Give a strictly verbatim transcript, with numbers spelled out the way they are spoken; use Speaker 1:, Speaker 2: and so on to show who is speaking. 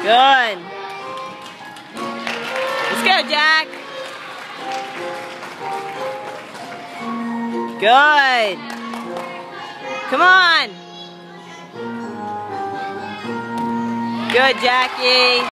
Speaker 1: Good. Let's go, Jack. Good. Come on. Good, Jackie.